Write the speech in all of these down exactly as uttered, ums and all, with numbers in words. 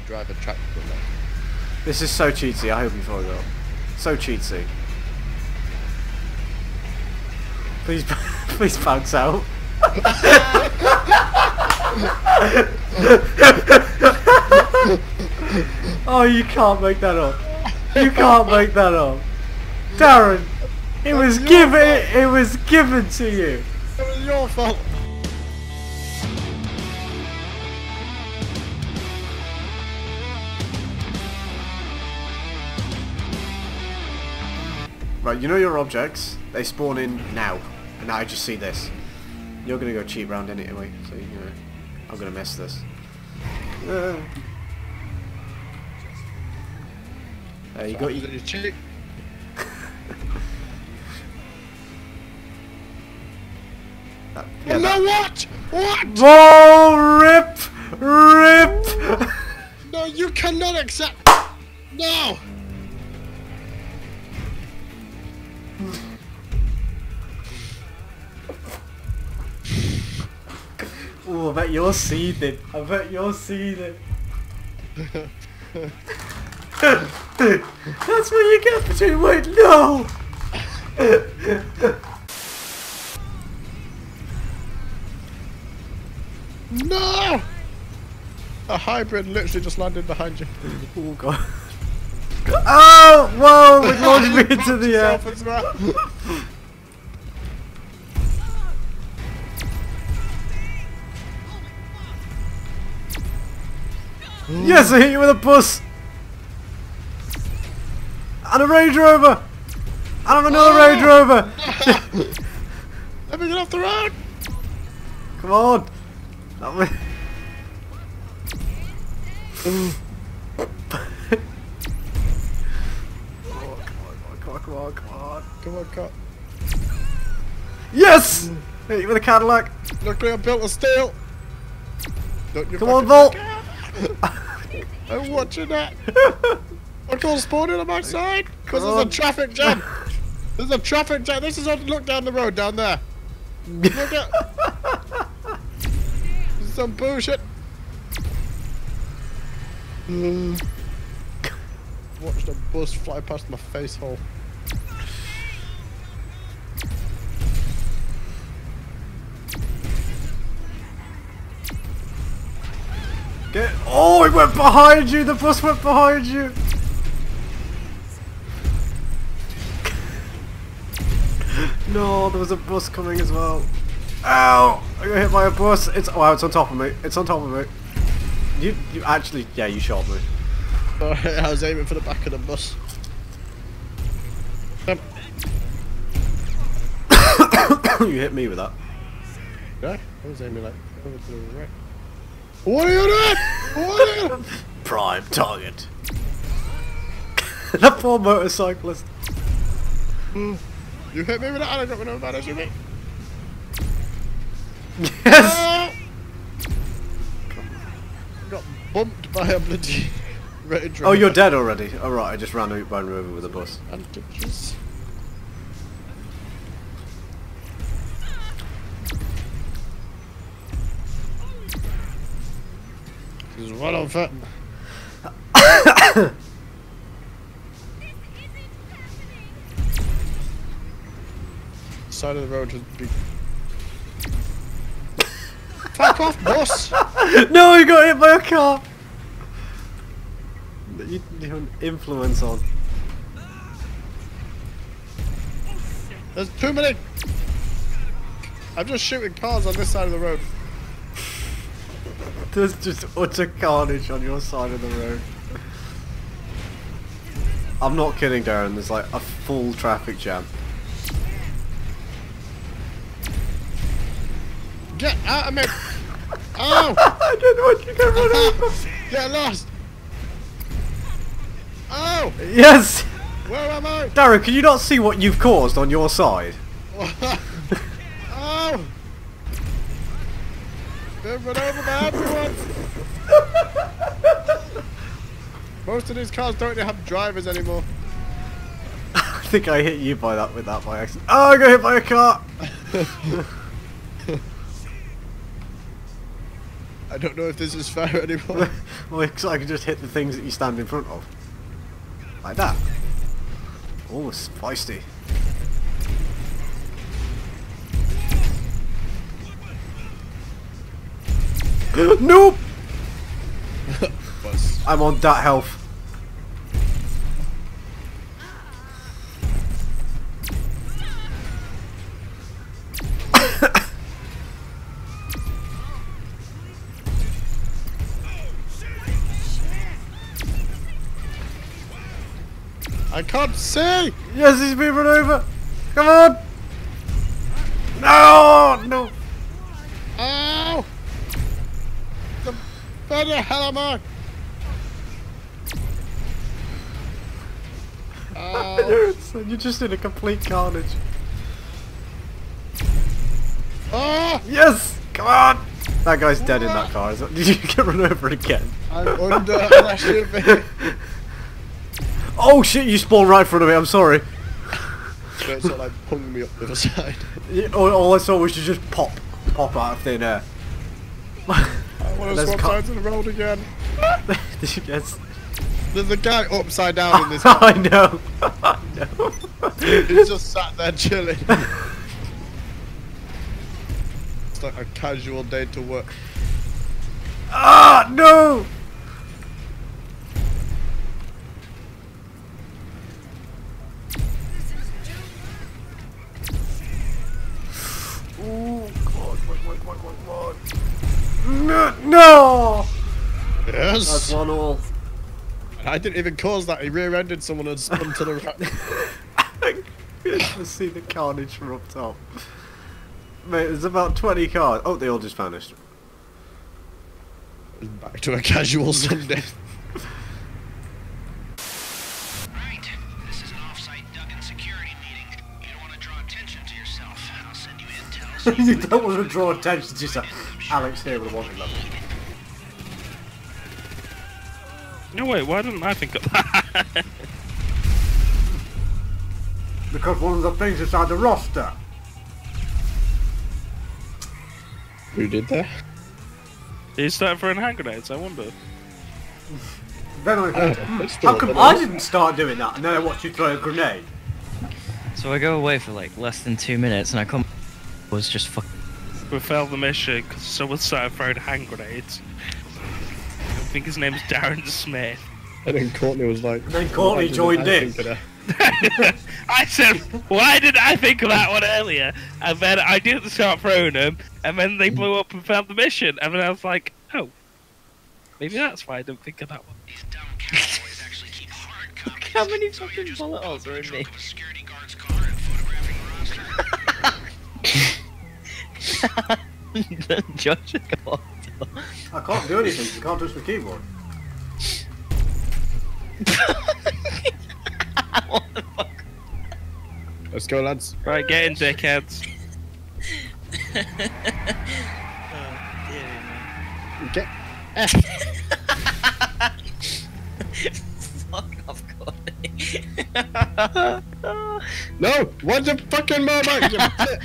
drive a tractor. This is so cheaty, I hope you forgot. So cheaty. Please, please bounce out. Oh, you can't make that up. You can't make that up. Darren, it was given, it, it was given to you. It was your fault. Right, you know your objects, they spawn in now, and now I just see this. You're gonna go cheat round anyway, so you know, I'm gonna miss this. Uh, there you got you. Cheat. That, yeah, no, that. what? What? Oh, rip! Rip! No, you cannot accept. No! Oh, I bet you're seething. I bet you're seething. That's what you get for doing. Wait, no! No! A hybrid literally just landed behind you. Oh god. Oh! Whoa! It launched me into the air. As well. Yes, I hit you with a bus! And a Range Rover! And another oh! Range Rover! Let me get off the road! Come on! That way. Oh, come on, come on, come on, come on. Come on, cut. Yes! Hit you with a Cadillac. Look, I built of steel. Don't you Come on, fucking- Volt! I'm watching that. I call spawning on my side because there's a traffic jam. There's a traffic jam. This is on. Look down the road down there. Look at. This is some bullshit. Mm. Watched a bus fly past my face hole. Get, oh, it went behind you! The bus went behind you! No, there was a bus coming as well. Ow! I got hit by a bus. It's wow, it's on top of me. It's on top of me. You, you actually, yeah, you shot me. Alright, I was aiming for the back of the bus. Um. You hit me with that. Yeah, I was aiming like over to the right. What are you doing? What are you doing? Prime target. That poor motorcyclist. Mm. You hit me with that and I got rid of that as you mean. Yes! Oh! Got bumped by a bloody Range Rover. Oh, you're dead already. Alright, I just ran out by over with a bus. And ditches. This is well unfit. Side of the road has been. Fuck off, boss! No, you got hit by a car! You, you have an influence on. There's too many! I'm just shooting cars on this side of the road. There's just utter carnage on your side of the road. I'm not kidding, Darren, there's like a full traffic jam. Get out of me! Oh! I didn't want you to run over! Get lost! Oh! Yes! Where am I? Darren, can you not see what you've caused on your side? Oh! Been run over by everyone! Most of these cars don't even have drivers anymore. I think I hit you by that with that by accident. Oh, I got hit by a car! I don't know if this is fair anymore. Well, so I can just hit the things that you stand in front of. Like that. Oh, it's feisty. Nope! I'm on that health. I can't see! Yes, he's being run over! Come on! No! No! Ow! The, where the hell am I? Oh. You're just in a complete carnage. Oh! Yes! Come on! That guy's dead in that car. Did you get run over again? I'm under and I should be. Oh shit, you spawned right in front of me, I'm sorry. So it sort of like hung me up the other side. Yeah, all, all I saw was you just pop, pop out of thin air. I want to swap sides of the road again. Yes. There's a guy upside down in this car. I know, I know. He's just sat there chilling. It's like a casual day to work. Ah, no! Oh God! Wait, wait, wait, wait, wait. No! No! Yes. That's one all. I didn't even cause that. He rear-ended someone and spun to the right. I can see the carnage from up top. Mate, there's about twenty cars. Oh, they all just vanished. Back to a casual Sunday. Right. This is an off-site Duggan security meeting. You don't want to draw attention to yourself. I'll send you intel. So You don't want to draw attention to yourself. Alex here with a wanted level. No wait, why didn't I think of that? Because one of the things inside the roster. Who did that? He's starting throwing hand grenades, I wonder. Then I heard, Oh, how come I didn't start doing that and then I watched you throw a grenade? So I go away for like less than two minutes and I come was just fuck. We failed the mission because someone started throwing hand grenades. I think his name's Darren Smith. And then Courtney was like... And then Courtney joined in. I said, why didn't I think of that one earlier? And then I didn't start throwing them, and then they blew up and failed the mission. And then I was like, oh, maybe that's why I didn't think of that one. these dumb cowboys actually keep hard copies. Look how many So you fucking just bullet walk holes up are in to me. a security guard's car and photographing roster. Josh, come on. I can't do anything, you can't touch the keyboard. What the fuck? Let's go, lads. Right, get in, dickheads. Oh, dear me. Get... Fuck off, Courtney. No! Why'd you fucking move back, you tit?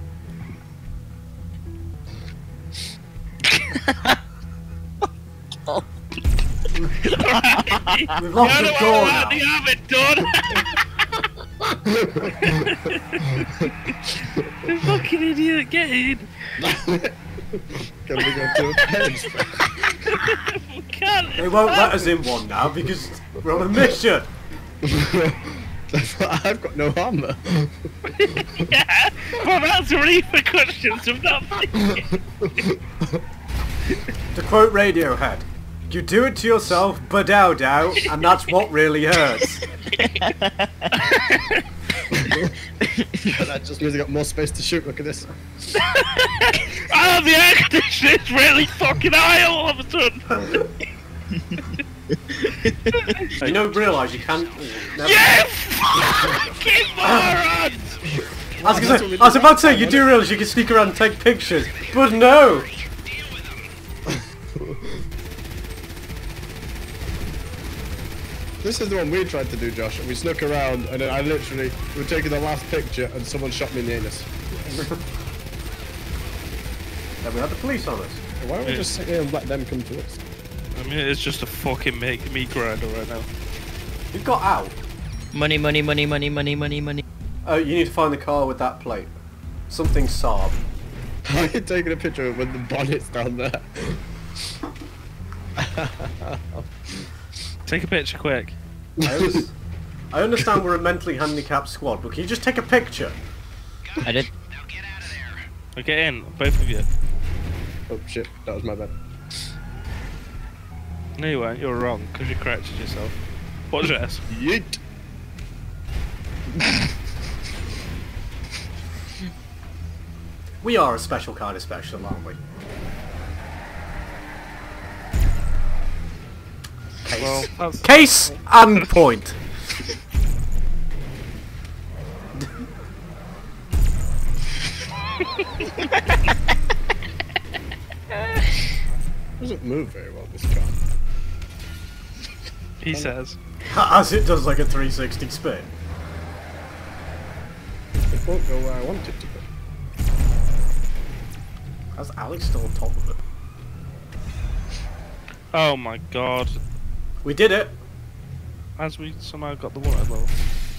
Oh. We've lost the door now. You have it done. You fucking idiot, get in. Can we go to a pen? We can't. They won't let us in one now because we're on a mission. I've got no armor. Yeah, well that's repercussions of nothing. To quote Radiohead, you do it to yourself, badow dow, and that's what really hurts. That just means I got more space to shoot. Look at this. Oh, the air conditioner's really fucking high all of a sudden. You don't realise you can't. Never. You fucking morons! I was, gonna say, I was about to say, you do realise you can sneak around and take pictures, but no! This is the one we tried to do, Josh, and we snuck around, and then I literally we were taking the last picture, and someone shot me in the anus. Then we had the police on us. Why don't we just sit here and let them come to us? I It's just a fucking make meat grinder right now. You got out. Money, money, money, money, money, money, money. Oh, you need to find the car with that plate. Something Saab. Are you taking a picture of when the bonnet's down there? Take a picture quick. I, under I understand we're a mentally handicapped squad, but can you just take a picture? I did. Now get out of there. Now get in, both of you. Oh shit, that was my bad. No, you weren't. You were wrong because you corrected yourself. Watch this. Yeet! We are a special kind of special, aren't we? Case, Well, that's Case and point. Doesn't move very well, this car. he says. As it does like a three sixty spin. It won't go where I want it to go. How's Alex still on top of it? Oh my god. We did it! As we somehow got the water level.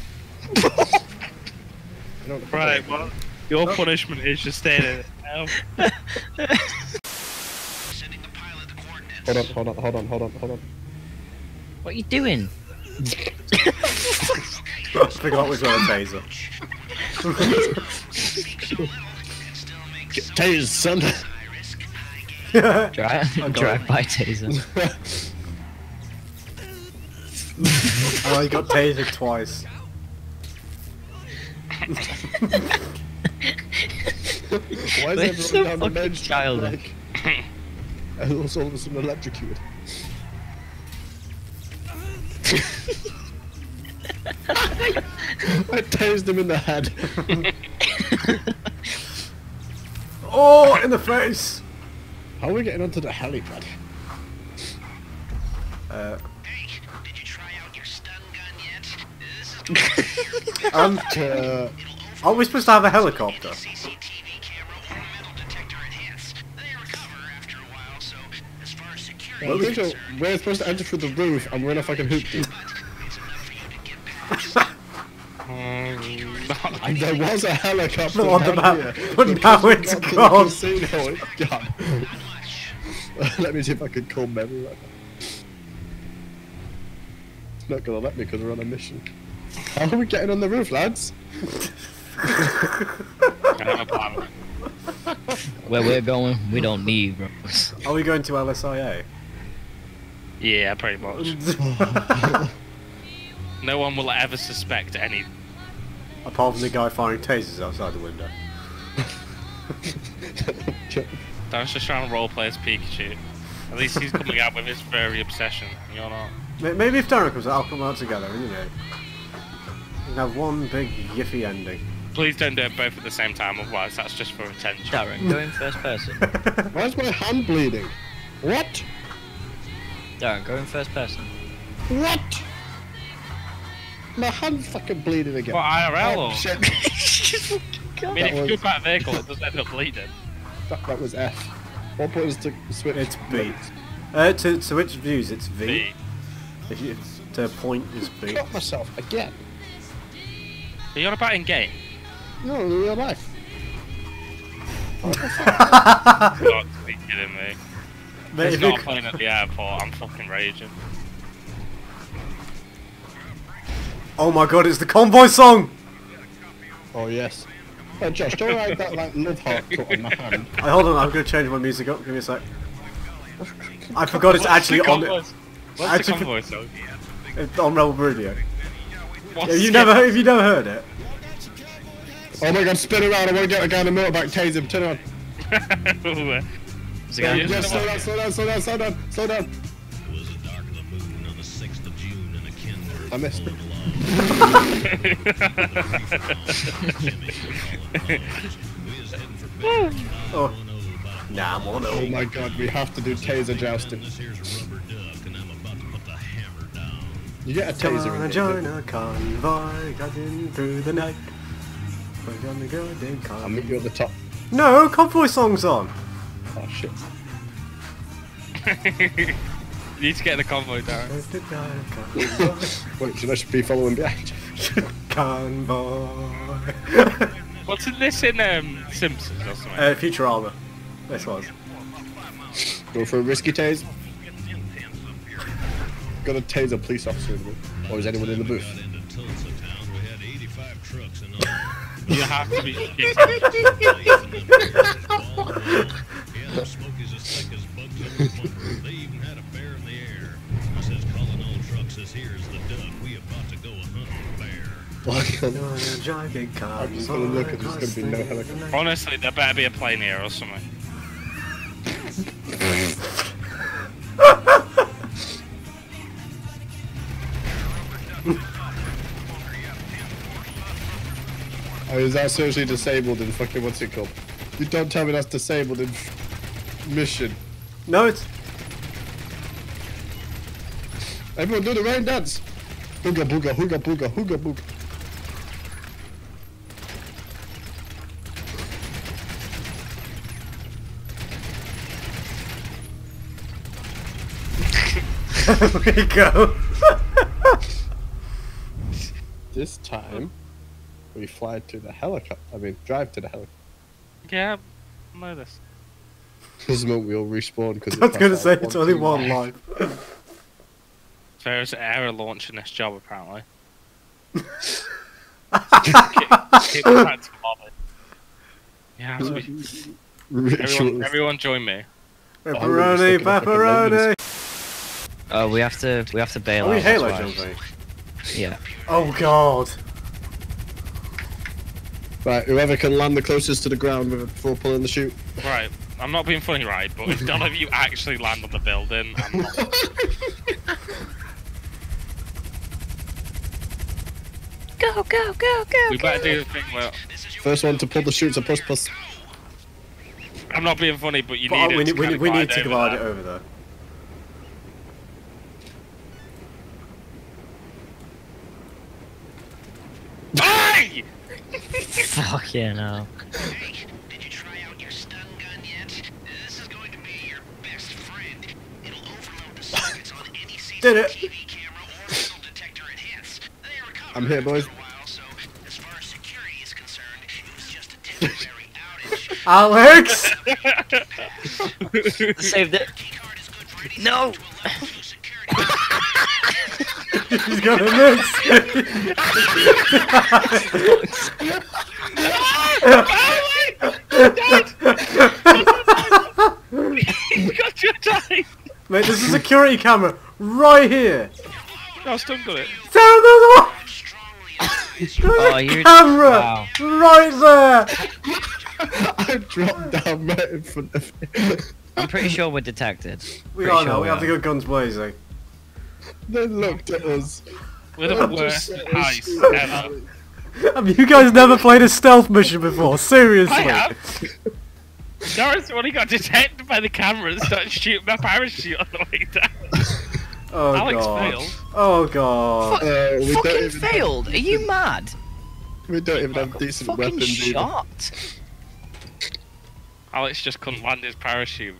I don't Right, well, your Oh. punishment is just staying in it now. Sending the pilot the coordinates. Hold on, hold on, hold on, hold on, hold on. What are you doing? I forgot we've got a taser. Speak so little and still make Get so tased, son! high risk, high gain. Drive, drive by taser. Oh, he got tasered twice. Why is We're everyone so down the fucking bench childish. like... And also all of a sudden electrocuted. I tased him in the head. Oh, in the face! How are we getting onto the helipad? Uh, Hey, did you try out your stun gun yet? This is um, Uh, are we supposed to have a helicopter? C C T V camera or metal detector enhanced. They recover after a while, so as far as security well, is we concerned, we're supposed to enter through the roof and we're in a fucking hoop deep. it's enough for you to get past. Mm, And there was a helicopter On the down map, here. but now it's Got to the gone. casino, it's gone. Let me see if I can call memory right now. It's not gonna let me because we're on a mission. How are we getting on the roof, lads? I have a plan. Where we're going, we don't need roads. Are we going to L S I A? Yeah, pretty much. No one will ever suspect any. Apart from the guy firing tasers outside the window. Dan's just trying to roleplay as Pikachu. At least he's coming out with his furry obsession. You're not. May- Maybe if Darren comes out, I'll come out together, and you know. We can have one big yiffy ending. Please don't do it both at the same time, otherwise that's just for attention. Darren, go in first person. Why's my hand bleeding? What? Darren, go in first person. What? My hand's fucking bleeding again. What, I R L Oh, or? shit. I mean, That if you was- jump out of vehicle, it does end up bleeding. That, that was F. What point is to switch? It's B. Uh, to switch views, it's V. B. If you, to point is B. Got myself again. Are you on about in game? No, in real life. You got to be kidding me. Mate, It's if you not c- playing at the airport, I'm fucking raging. oh my god, it's the convoy song! Oh yes. Oh Josh, don't write that like love heart cut on my hand. Right, hold on, I'm gonna change my music up. Give me a sec. I forgot it's actually What's on the it. convoy- What's actually- the convoy song? It's on Rebel Radio. What's Have you it? never, have you never heard it? Oh my god, spin around, I want to get a guy on the motorbike, tase him, turn on. There's a guy Yeah, in Yeah, the slow back. down, slow down, slow down, slow down, slow down. It was the dark of the moon on the sixth of June and a Kenworth I missed it. Oh. Nah, I'm on Oh it. my god, we have to do taser jousting. This here's a rubber duck and I'm about to put the hammer down. You get a Come taser on, in join there. a convoy, guiding through the night. We're gonna go in I'll convoy. meet you at the top. No, convoy song's on. Oh shit. You need to get the convoy down. Wait, should I should be following behind? Convoy. Wasn't this in um, Simpsons or something? Uh, Futurama. This was. Go for a risky tase. Got to tase a police officer in the booth. Or is anyone in the booth? You have to be. Smokies as thick as bugs in the bunker. They even had a bear in the air. Says calling all trucks, says here's the duck. We about to go a hunting bear. Well, I'm just gonna look and there's gonna be no helicopter. Honestly, there better be a plane here or something. Oh, is that seriously disabled in fucking what's it called? You don't tell me that's disabled in mission. No, it's. Everyone do the rain dance. Hooga booga, hooga booga, hooga booga. There we go. This time, we fly to the helicopter. I mean, drive to the helicopter. Yeah, I know this. This moment we'll respawn because I was gonna say it's only one life. There's error launching this job apparently. Keep the time to lobby. Yeah, it has to be. Everyone, everyone join me. Pepperoni, pepperoni. Oh, we have to we have to bail Are we out. Halo that's why. jumping? Yeah. Oh god. Right, whoever can land the closest to the ground before pulling the chute. Right, I'm not being funny, right? But if none of you actually land on the building, I'm not. Go go go go. We better do the thing where. First one to pull the chute's a push plus. I'm not being funny, but you But, need oh, it we to need, we kind need, of we glide need to over glide that. it over there. Hey! Fuck yeah, no. Hey, did you try out your stun gun yet? This is going to be your best friend. It'll overload the circuits on any Did it. C C T V camera or metal detector it hits. They recover I'm here, boys. after a while, so as far as security is concerned, it was just a temporary outage. Alex! Saved it. Keycard is good for any No. to allow through security. He's gonna miss! You got your time! Mate, there's a security camera right here! No, stun got it. Sarah, there's a, Strongly advise there's Oh, a you're- camera wow. right there! I dropped down right in front of me. I'm pretty sure we're detected. We Pretty are sure now, we we have to are. go guns blazing. They looked at us. We're the I'm worst just- heist ever. Have you guys never played a stealth mission before? Seriously? I have. Doris only got detected by the camera and started shooting my parachute on the way down. Oh Alex god. failed. Oh god. Uh, we don't Fucking even failed. Are you mad? Have, we don't even have decent Fucking weapons either. shot. Alex just couldn't land his parachute.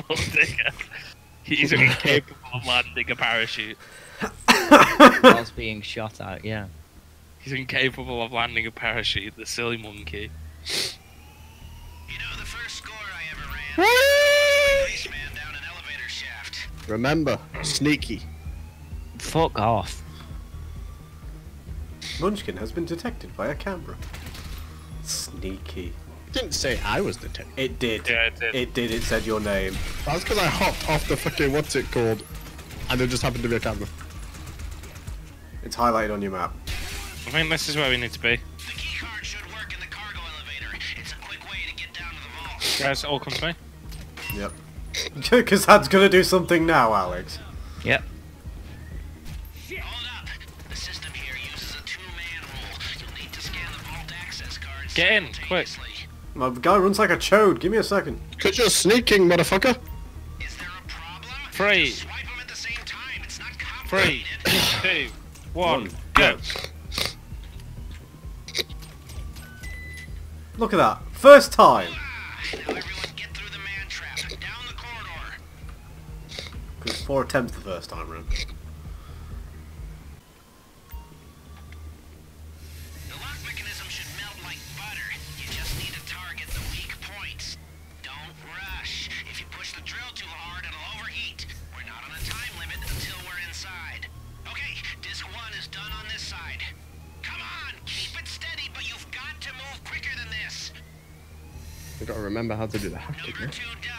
He's incapable of landing a parachute. Whilst being shot at, yeah. He's incapable of landing a parachute, the silly monkey. You know, the first score I ever ran, a policeman down an elevator shaft. Remember, sneaky. Fuck off. Munchkin has been detected by a camera. Sneaky. Didn't say I was detected. It did. Yeah, it did. It did, it said your name. That's because I hopped off the fucking what's it called, and there just happened to be a camera. It's highlighted on your map. I think this is where we need to be. The keycard should work in the cargo elevator. It's a quick way to get down to the vault. Guys, all come to me. Yep. Because that's gonna do something now, Alex. Yep. Hold up. The system here uses a two-man rule. You'll need to scan the vault access cards Get in, quick. simultaneously. My guy runs like a chode. Give me a second. Cause you're sneaking, motherfucker. Is there a problem? Three, Swipe them at the same time. It's not three, complicated. two, one, One, go. Look at that. First time. Now everyone get through the man trap. Down the corridor. Because Four attempts the first time round. The lock mechanism should melt like butter. You just need to target the weak points. Don't rush. If you push the drill too hard, it'll overheat. We're not on a time limit until we're inside. Okay, disc one is done on this side. Come on, keep it steady, but you've got to move quicker than this. We gotta remember how to do the hack Number again. two done.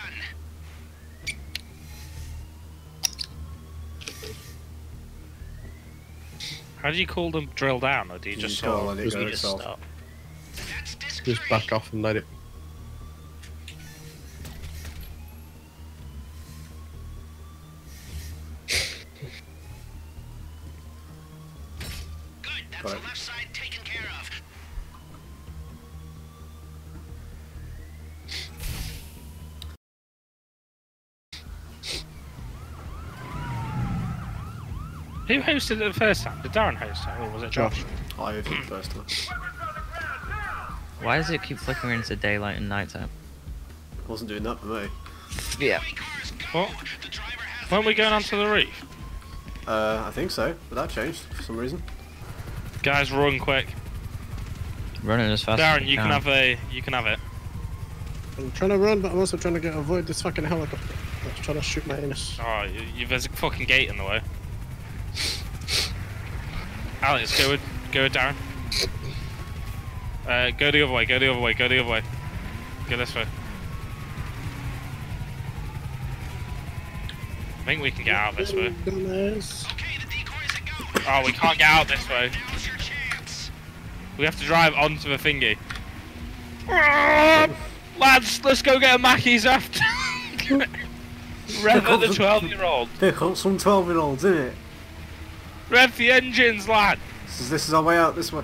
How do you call them drill down, or do you You just just sort gotta of let it go you just itself. stop? That's disc Just three. back off and let it. Good, that's Got the it. left side taken care of. Who hosted it the first time? Did Darren host it, or was it Josh? I did it first time. Why does it keep flickering into daylight and nighttime? Wasn't doing that for me. Yeah. Cars go. What? The driver has Weren't we going onto the reef? Uh, I think so, but that changed for some reason. Guys, run quick. Running as fast as Darren, we you can have a, you can have it. I'm trying to run, but I'm also trying to get avoid this fucking helicopter that's trying to shoot my anus. Oh, you, you, there's a fucking gate in the way. Alex, go with, go with Darren. Uh, go the other way, go the other way, go the other way. Go this way. I think we can get out this way. Dumbass. Okay, the decoys are go. Oh, we can't get out this way. Now's your chance. We have to drive onto the thingy. Ah, lads, let's go get a Mackey's after. Rev at the twelve year old. They've got some twelve year olds, innit? Rev the engines, lad. This is, this is our way out, this way.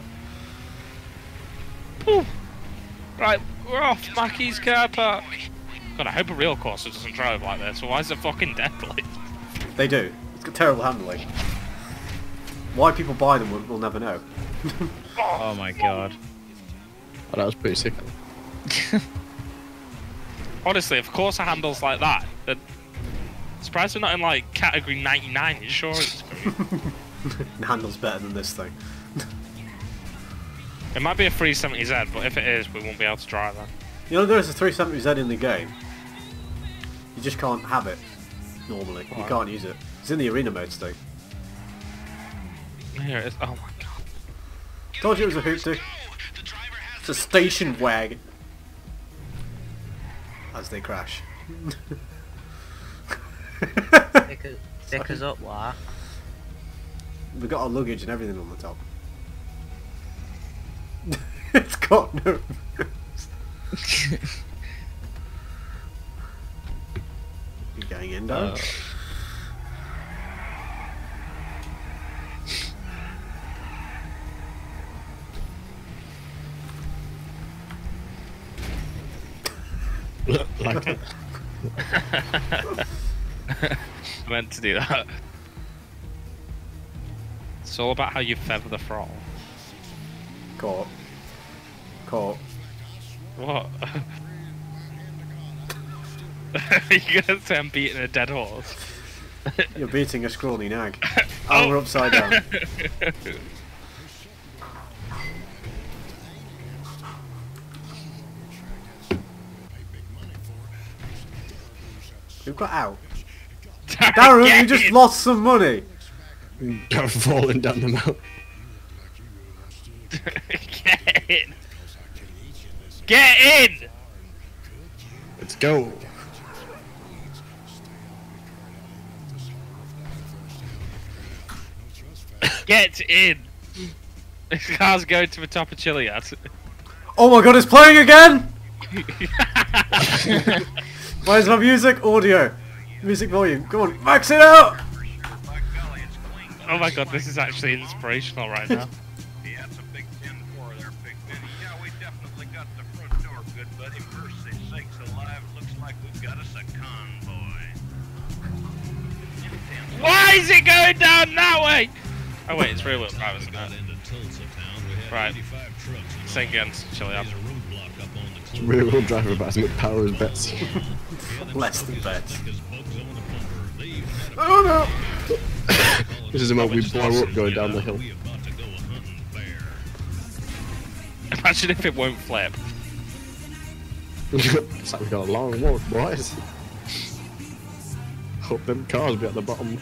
Ooh. Right, we're off Mackey's car park. God, I hope a real courser doesn't drive like this, or why is it fucking deadly? They do. It's got terrible handling. Why people buy them, we'll, we'll never know. Oh my god. Oh, that was pretty sick. Honestly, if a courser handles like that, then surprised we're not in like category ninety-nine insurance. It handles better than this thing. It might be a three seventy Z, but if it is, we won't be able to drive that. You know there is a three seventy Z in the game. You just can't have it normally. You Why? can't use it. It's in the arena modes thing. Here it is. Oh my god. Told you it was a hoopty. The driver has It's a station wagon. As they crash. Pick, us, pick us up, lad. We've got our luggage and everything on the top. It's got no. You going in, Darren? Uh, Like it. I meant to do that. It's all about how you feather the throttle. Caught. Caught. What? You're gonna say I'm beating a dead horse? You're beating a scrawny nag. Oh, we're upside down. We've got out. Darren, Get you just in. lost some money. Got falling down the mountain. Get in! Get in! Let's go. Get in! This car's going to the top of Chiliad. Oh my god, it's playing again! Where's my music? Audio. Music volume. Come on, max it out! Oh my god, this is actually inspirational right now. Yeah, it's a big ten four there, Big Benny. Yeah, we definitely got the front door, good buddy. Mercy sakes alive, looks like we've got us a convoy. Why is it going down that way? Oh wait, it's rear wheel drive, isn't Got it? into Tulsa town. We had Right. eighty-five trucks. and Same against Chiliad. there's a roadblock up on the cliff. Rear wheel drive about as much power as bets. Yeah, them Less than truckers bets. thick as bugs on a pumper. They even had Oh no! This is the moment we blow up going down the hill. Imagine if it won't flip. It's like we got a long walk, boys. Hope them cars be at the bottom.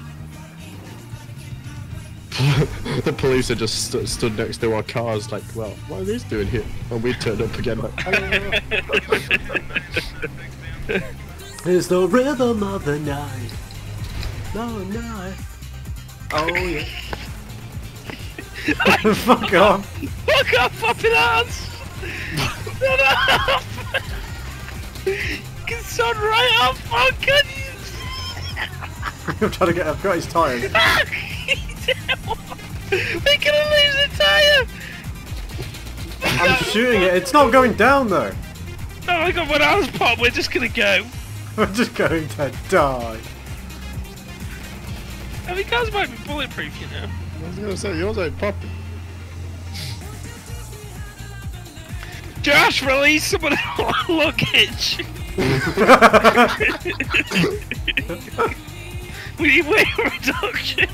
The police are just st stood next to our cars like, well, what are these doing here? And we turned up again like, hello. It's the rhythm of the night. No, night. Oh yeah. Fuck off. Fuck off, fucking ass! Shut up! Get son right up, fuck you! I'm trying to get, I've got his tyres. We're gonna lose the tyre! I'm shooting it, it's not going down though. Oh my god, when I was pop, we're just gonna go. We're just going to die. I mean, cars might be bulletproof, you know. I was gonna say, yours ain't popping. Josh, release someone else's luggage! We need weight reduction!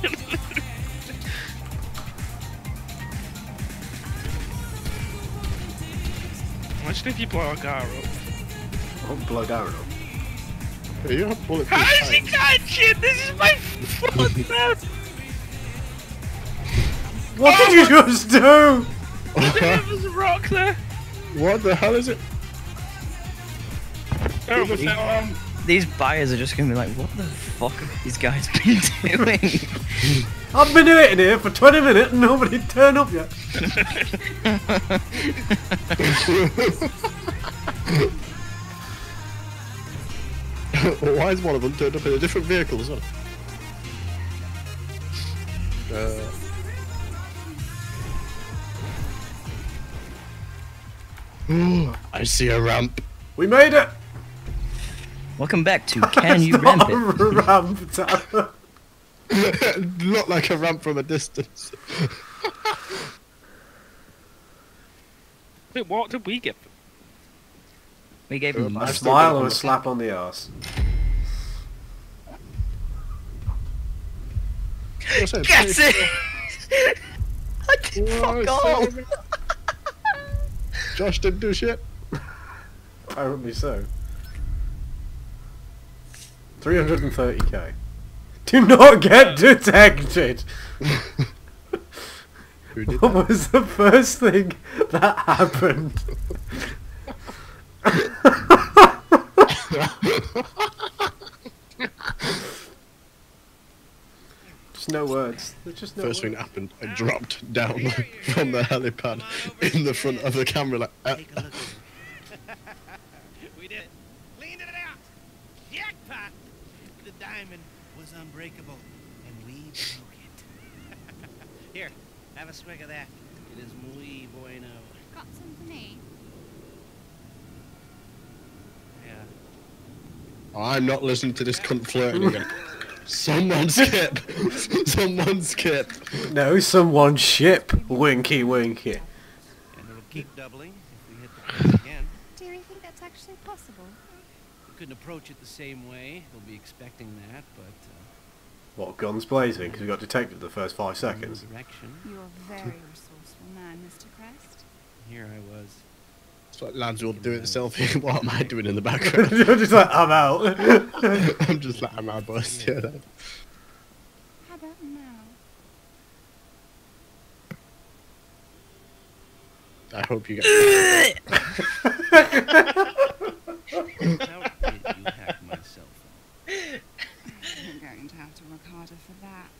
Imagine if you blow a car up. I won't blow down up. Yeah, you have bulletproof How is he tires. catching? This is my fault, man! What did you just do? There's a rock there! What the hell is it? Oh, my God. These buyers are just gonna be like, what the fuck have these guys been doing? I've been waiting here for twenty minutes and nobody turned up yet. Why is one of them turned up in a different vehicle as well? Uh... I see a ramp. We made it! Welcome back to Can You It's Ramp not It? a ramp, Tyler. Look like a ramp from a distance. Wait, what did we get? We gave him A I've still smile got or a one. slap on the arse. What's that? That's it! I did Whoa, fuck off! so- Josh didn't do shit. Apparently so. three hundred thirty K. Do not get detected! Who did What that? was the first thing that happened? Just no words. There's just no First thing words. that happened, I dropped down from the helipad in the front of the camera like, uh, Take a look. We did it. Cleaned it out. Jackpot. The diamond was unbreakable, and we broke it. Here, have a swig of that. It is muy bueno. Got some for me. Yeah. I'm not listening to this cunt flirting again. Someone skip! Someone skip! No, someone ship. Winky winky. And it'll keep doubling if we hit the place again. Do you think that's actually possible? We couldn't approach it the same way. We'll be expecting that, but uh, What, guns blazing? Because we got detected the first five seconds. direction. You're a very resourceful man, Mister Crest. Here I was. It's like lads will do it themselves. What am I doing in the background? You're just like, I'm out. I'm just like, I'm out, boss. Yeah, that. How about now? I hope you get. How did you hack my cell phone? I'm going to have to work harder for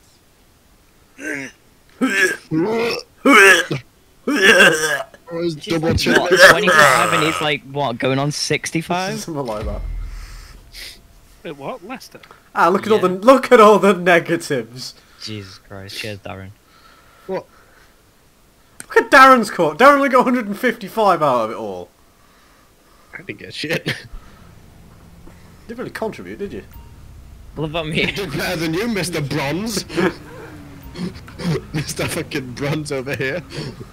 that. Always double What, check. twenty-five and he's like, what, going on sixty-five? Something like that. Wait, what? Lester? Ah, look at all the Yeah. look at all the negatives. Jesus Christ, cheers Darren. What? Look at Darren's court. Darren only got one hundred fifty-five out of it all. I didn't get shit. Didn't really contribute, did you? What about me? Did better than you, Mister Bronze. Mister fucking Bronze over here.